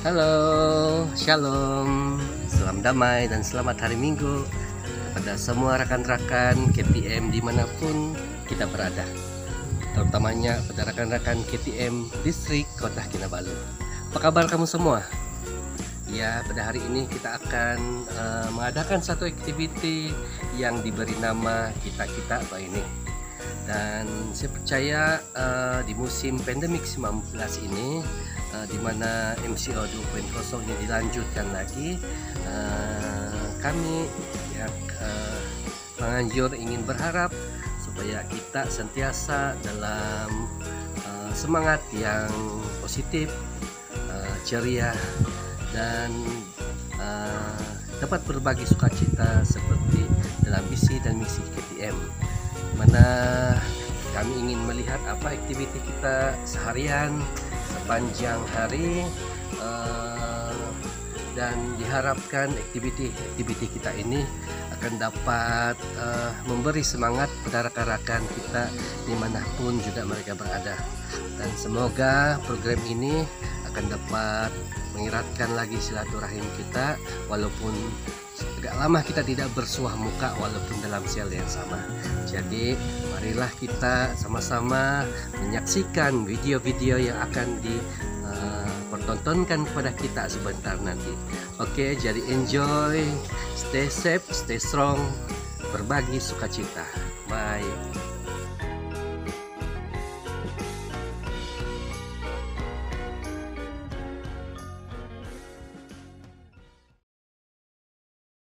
Halo, shalom, selamat damai dan selamat hari Minggu pada semua rekan-rekan KTM dimanapun kita berada, terutamanya pada rekan-rekan KTM Distrik Kota Kinabalu. Apa kabar kamu semua? Ya, pada hari ini kita akan mengadakan satu aktiviti yang diberi nama Kita-Kita Apa Ini. Dan saya percaya di musim pandemik 19 ini, di mana MCO 2.0 ini dilanjutkan lagi, kami menganjur ingin berharap supaya kita sentiasa dalam semangat yang positif, ceria, dan dapat berbagi sukacita seperti dalam visi dan misi KTM, mana kami ingin melihat apa aktiviti kita seharian sepanjang hari, dan diharapkan aktiviti kita ini akan dapat memberi semangat pada rekan-rekan kita dimanapun juga mereka berada, dan semoga program ini akan dapat mengeratkan lagi silaturahim kita walaupun agak lama kita tidak bersuah muka walaupun dalam sel yang sama. Jadi marilah kita sama-sama menyaksikan video-video yang akan dipertontonkan kepada kita sebentar nanti. Oke, jadi enjoy, stay safe, stay strong, berbagi sukacita. Bye.